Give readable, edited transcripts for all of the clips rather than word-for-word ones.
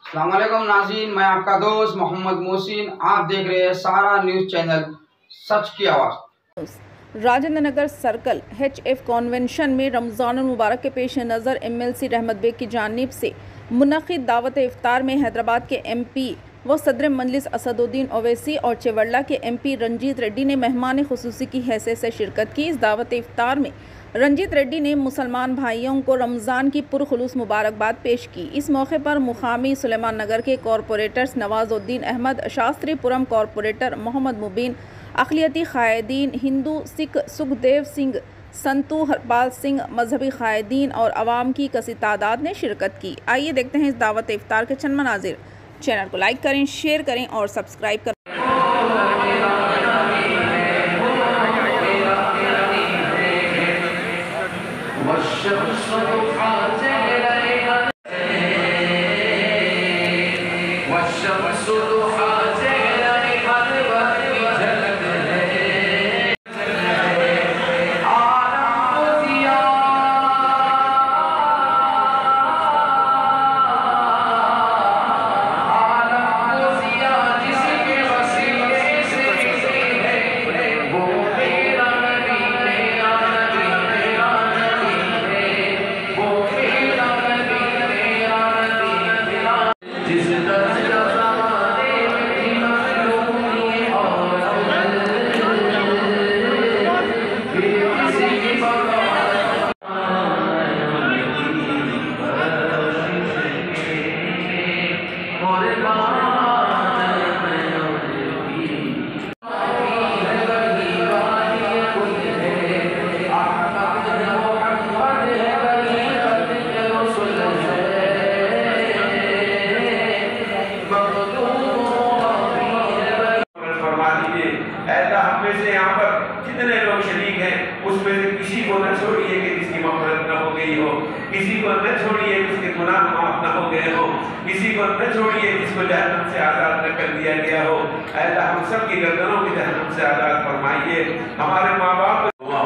अस्सलाम वालेकुम नाज़रीन, मैं आपका दोस्त मोहम्मद मोहसिन। आप देख रहे हैं सारा न्यूज़ चैनल, सच की आवाज़। Rajendra Nagar circle HF convention में रमज़ानुल मुबारक के पेश नज़र MLC रहमत बेग की जानिब से मुनक़िद दावत इफ्तार में हैदराबाद के MP व सदर मजलिस असदुद्दीन ओवैसी और चेवल्ला के MP रंजीत रेड्डी ने मेहमान खुसूसी की हैसियत से शिरकत की। इस दावत इफ्तार में रंजीत रेड्डी ने मुसलमान भाइयों को रमज़ान की पुरखुलूस मुबारकबाद पेश की। इस मौके पर मुकामी सुलेमान नगर के कॉरपोरेटर्स नवाजुद्दीन अहमद, शास्त्रीपुरम कॉरपोरेटर मोहम्मद मुबीन, अक़लियती क़ायदीन, हिंदू सिख सुखदेव सिंह, संतू हरपाल सिंह, मजहबी क़ायदीन और अवाम की कसी तादाद ने शिरकत की। आइए देखते हैं इस दावत इफ्तार के चंद मनाजिर। चैनल को लाइक करें, शेयर करें और सब्सक्राइब करें। से यहाँ पर जितने लोग शरीक हैं उसमें से किसी को न छोड़िए कि जिसकी मग़फ़िरत न हो गई हो, किसी को न छोड़िए जिसके गुनाह माफ़ न हो गए हो, किसी को न छोड़िए जिसको जहन्नम से आज़ाद न कर दिया गया हो। अल्लाह हम सब की गर्दनों की जहन्नम से आज़ाद फरमाइए। हमारे माँ बाप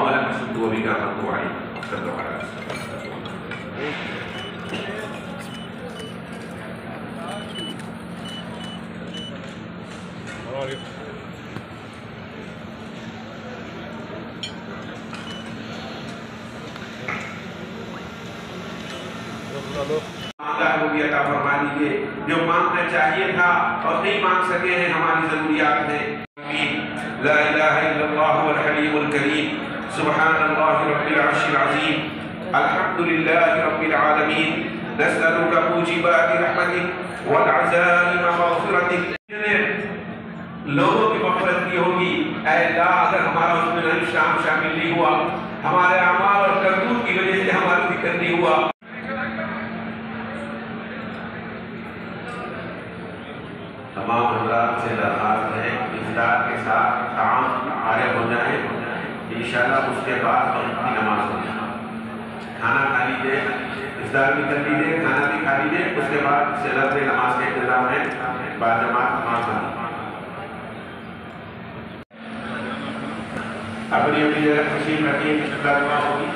फरमा दीजिए। जो मांगना चाहिए था और नहीं मांग सके हैं, हमारी जरूरियात है। ला इलाहा इल्लल्लाह वल हलीमुल करीम, सुब्हानल्लाहि रब्बिल अर्शिल अज़ीम, अल्हम्दुलिल्लाहि रब्बिल आलमीन, नस्अलुका मूजिबाति रहमतिक वल अज़ाइम मग़फ़िरतिक। लोगों की मग़फ़िरत की होगी। ऐ अल्लाह, अगर हमारा उसमें नहीं शामिल नहीं हुआ, हमारे अमाल और करतूत की वजह से हमारा जिक्र नहीं हुआ, तमाम हज़रात से दरख्वास्त है इफ्तार के साथ ताम आगे हो जाए। इंशाअल्लाह उसके बाद वक्त की नमाज हो जाए। खाना खा लीजिए, इफ्तार भी कर लीजिए, खाना भी खा लीजिए, उसके बाद सलात नमाज के इंतजाम है, बाद जमात नमाज पढ़िए। अपनी अपनी जगह खुशी रखिए, होगी।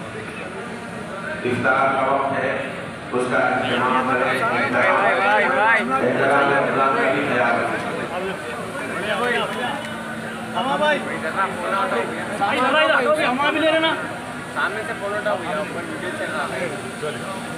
इफ्तार का वक्त है, उसका इंतजाम सामने से फोटो उठा हुआ वीडियो चल रहा है।